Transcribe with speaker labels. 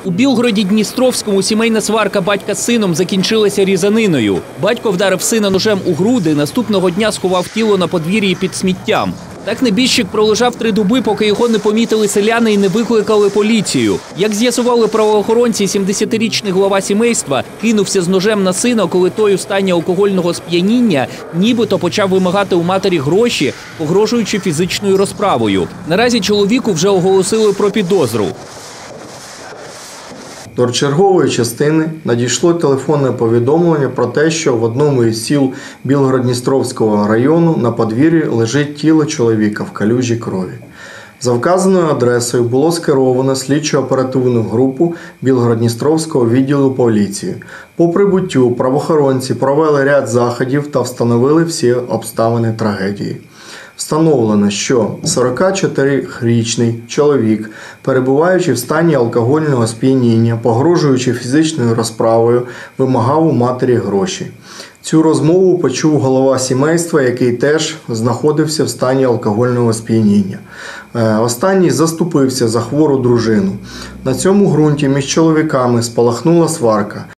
Speaker 1: У Білгороді-Дністровському сімейна сварка батька з сином закінчилася різаниною. Батько вдарив сина ножем у груди, наступного дня сховав тіло на подвір'ї під сміттям. Так небіжчик пролежав 3 доби, поки його не помітили селяни і не викликали поліцію. Як з'ясували правоохоронці, 70-річний глава сімейства кинувся з ножем на сина, коли той у стані алкогольного сп'яніння нібито почав вимагати у матері гроші, погрожуючи фізичною розправою. Наразі чоловіку вже оголосили про підозру.
Speaker 2: До чергової частини надійшло телефонне повідомлення про те, що в одному із сіл Білгород-Дністровського району на подвір'ї лежить тіло чоловіка в калюжі крові. За вказаною адресою було скеровано слідчо-оперативну групу Білгород-Дністровського відділу поліції. По прибуттю правоохоронці провели ряд заходів та встановили всі обставини трагедії. Встановлено, що 44-річний чоловік, перебуваючи в стані алкогольного сп'яніння, погрожуючи фізичною розправою, вимагав у матері гроші. Цю розмову почув голова сімейства, який теж знаходився в стані алкогольного сп'яніння. Останній заступився за хвору дружину. На цьому ґрунті між чоловіками спалахнула сварка.